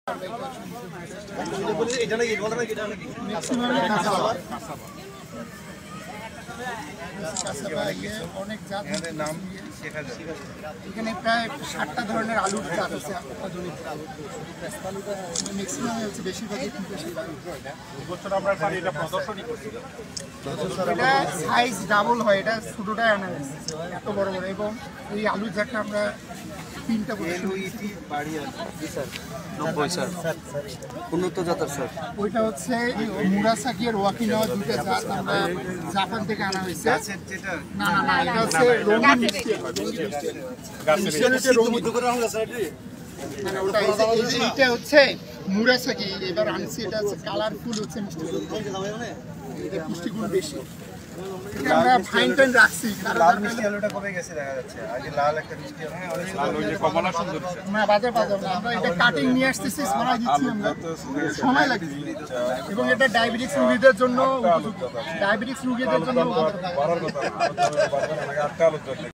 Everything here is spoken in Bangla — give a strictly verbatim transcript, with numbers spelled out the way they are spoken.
অনেক জাত নাম এখানে প্রায় ষাটটা ধরনের আলুর জাত আছে। ম্যাক্সিমাম হচ্ছে বেশিরভাগই এটা সাইজ ডাবল হয়, এটা ছোটোটাই আনা হয়েছে এত বড় বড়। এবং এই আলুর জাতটা আমরা তিনটা উন্নত জাতের স্যার, ওইটা হচ্ছে মুরাসাকি আর ওয়াকিনাওয়া দুইটা জাত আমরা জাপান থেকে আনা হয়েছে। না না না এটা হচ্ছে রঙিন মিষ্টি। এটা হচ্ছে মুরাসাকি, এবার আনছি। এটা হচ্ছে কালারফুল, হচ্ছে মিষ্টি, এটা পুষ্টিগুণ বেশি। আমরা ফাইন টাইম রাখছি। লাল মিষ্টি আলুটা কমে গেছে দেখা যাচ্ছে, আগে লাল একটা মিষ্টি আলু অনেক লাল ওই যে কমলা সুন্দর না বাজার বাজার না, আমরা এটা কাটিং নিয়ে আসতেছি, ছড়াই দিচ্ছি আমরা, সময় লাগছে। এবং এটা ডায়াবেটিস রোগীদের জন্য, ডায়াবেটিস রোগীদের জন্য